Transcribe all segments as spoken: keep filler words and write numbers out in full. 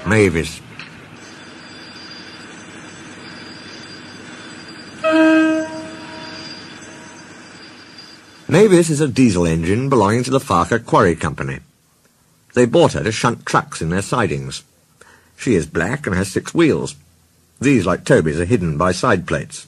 Mavis. Mavis is a diesel engine belonging to the Farker Quarry Company. They bought her to shunt trucks in their sidings. She is black and has six wheels. These, like Toby's, are hidden by side plates.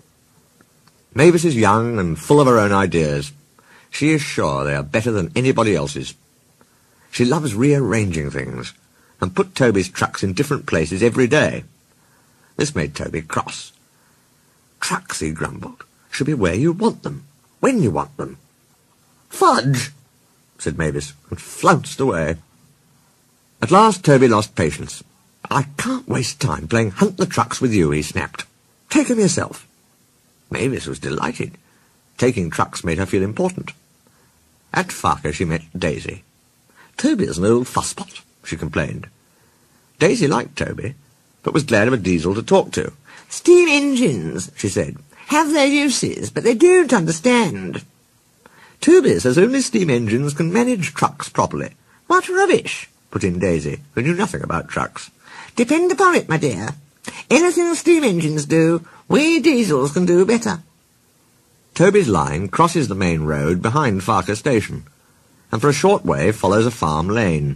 Mavis is young and full of her own ideas. She is sure they are better than anybody else's. She loves rearranging things, and put Toby's trucks in different places every day. This made Toby cross. Trucks, he grumbled, should be where you want them, when you want them. Fudge, said Mavis, and flounced away. At last Toby lost patience. I can't waste time playing hunt the trucks with you, he snapped. Take them yourself. Mavis was delighted. Taking trucks made her feel important. At Farker she met Daisy. Toby is an old fusspot, she complained. Daisy liked Toby, but was glad of a diesel to talk to. Steam engines, she said, have their uses, but they don't understand. Toby says only steam engines can manage trucks properly. What rubbish, put in Daisy, who knew nothing about trucks. Depend upon it, my dear. Anything steam engines do, we diesels can do better. Toby's line crosses the main road behind Farker Station, and for a short way follows a farm lane.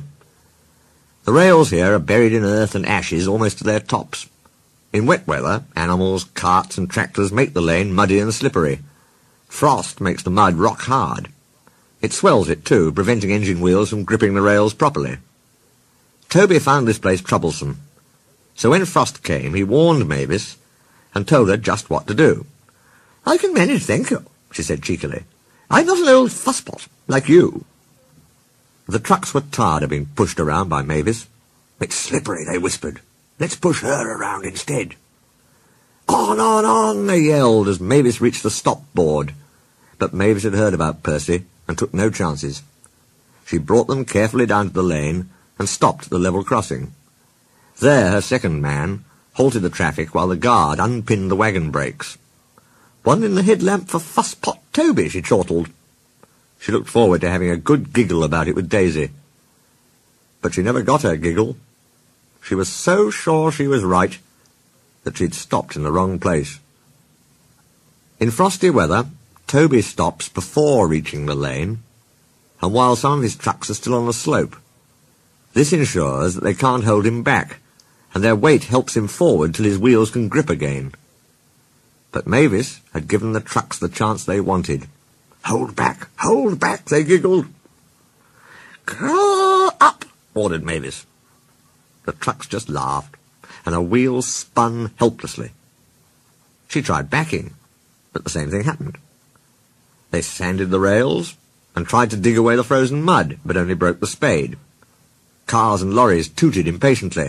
The rails here are buried in earth and ashes almost to their tops. In wet weather, animals, carts and tractors make the lane muddy and slippery. Frost makes the mud rock hard. It swells it too, preventing engine wheels from gripping the rails properly. Toby found this place troublesome, so when Frost came he warned Mavis and told her just what to do. I can manage, thank you, she said cheekily. I'm not an old fusspot, like you. The trucks were tired of being pushed around by Mavis. It's slippery, they whispered. Let's push her around instead. On, on, on, they yelled as Mavis reached the stop board. But Mavis had heard about Percy and took no chances. She brought them carefully down to the lane and stopped at the level crossing. There her second man halted the traffic while the guard unpinned the wagon brakes. One in the headlamp for Fusspot Toby, she chortled. She looked forward to having a good giggle about it with Daisy. But she never got her giggle. She was so sure she was right that she'd stopped in the wrong place. In frosty weather, Toby stops before reaching the lane, and while some of his trucks are still on the slope. This ensures that they can't hold him back, and their weight helps him forward till his wheels can grip again. But Mavis had given the trucks the chance they wanted. Hold back, hold back, they giggled. Crawl up, ordered Mavis. The trucks just laughed, and her wheels spun helplessly. She tried backing, but the same thing happened. They sanded the rails and tried to dig away the frozen mud, but only broke the spade. Cars and lorries tooted impatiently.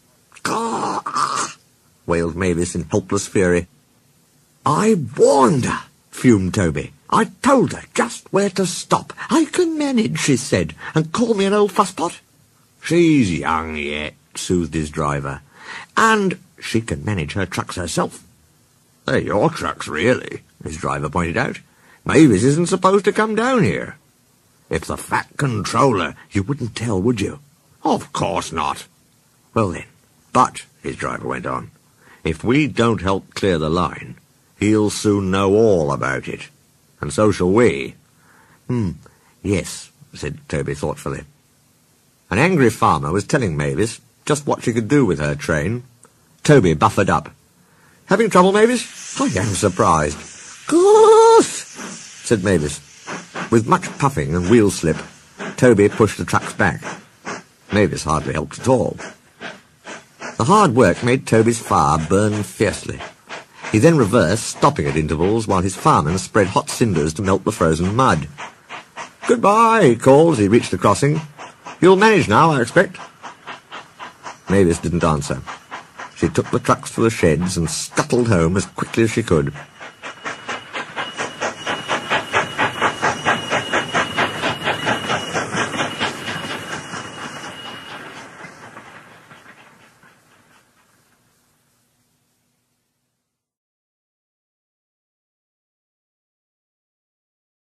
Caw! Wailed Mavis in helpless fury. I warned her, fumed Toby. I told her just where to stop. I can manage, she said, and call me an old fusspot. She's young yet, soothed his driver, and she can manage her trucks herself. They're your trucks, really, his driver pointed out. Mavis isn't supposed to come down here. If the fat controller, you wouldn't tell, would you? Of course not. Well then, but, his driver went on, if we don't help clear the line, he'll soon know all about it. And so shall we. Hmm, yes, said Toby thoughtfully. An angry farmer was telling Mavis just what she could do with her train. Toby buffered up. Having trouble, Mavis? I am surprised. Goose, said Mavis. With much puffing and wheel slip, Toby pushed the trucks back. Mavis hardly helped at all. The hard work made Toby's fire burn fiercely. He then reversed, stopping at intervals while his firemen spread hot cinders to melt the frozen mud. Goodbye, he called as he reached the crossing. You'll manage now, I expect. Mavis didn't answer. She took the trucks to the sheds and scuttled home as quickly as she could.